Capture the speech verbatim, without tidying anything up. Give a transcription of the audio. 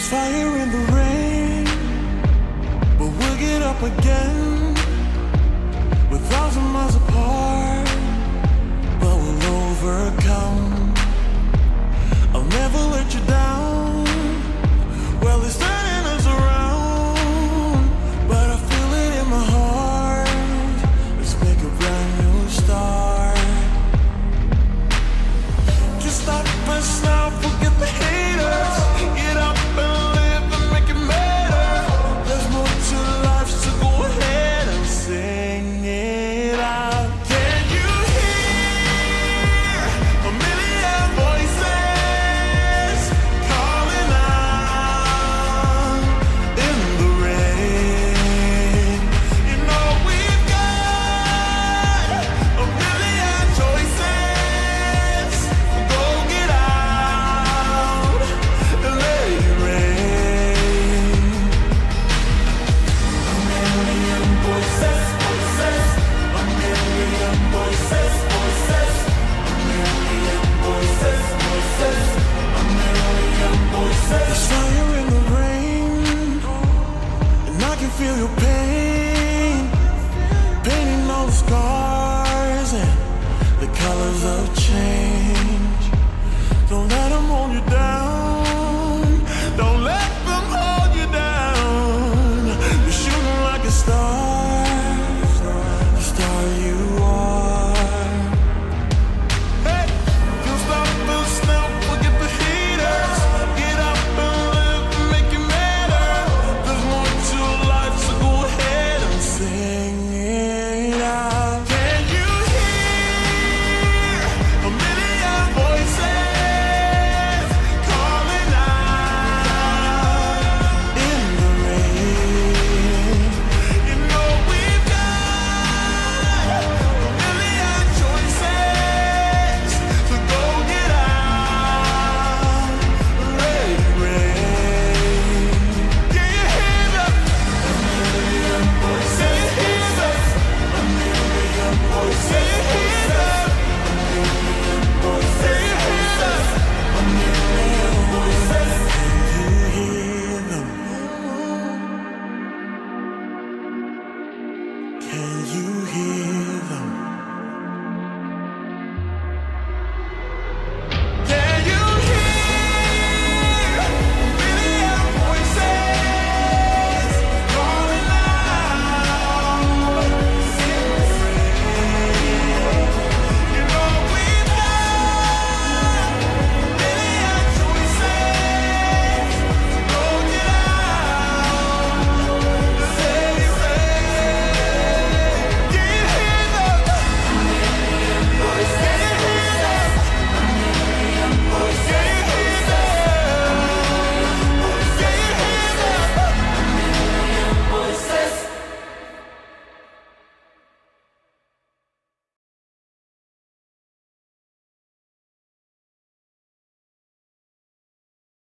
fire in the rain, but we'll get up again. We're thousand miles apart, but we'll overcome. I'll never let you down. Well, it's turning us around, but I feel it in my heart. Let's make a brand new start. Just stop us now, forget the haters. Get up and live and make it matter. There's more to life, so go ahead and sing it out. Can you hear a million voices calling out in the rain? You know we've got a million choices. Go get out and let it rain. A million voices, voices, a million voices, voices, a million voices, voices, a million voices. There's fire in the rain, and I can feel your pain, painting all the scars and the colors of change. Don't let them hold you down. Don't let them hold you down. You're shooting like a star, the star you are. Hey, don't stop us now, forget the haters. Get up and live and make it matter. There's more to life, so go ahead and sing it out. Can you hear a million voices calling out in the rain? You know we've got a million choices, so go get out and let it rain. Can you hear that? A million voices, a million voices, can you hear that? A million voices, a million voices. Can you hear them? Can you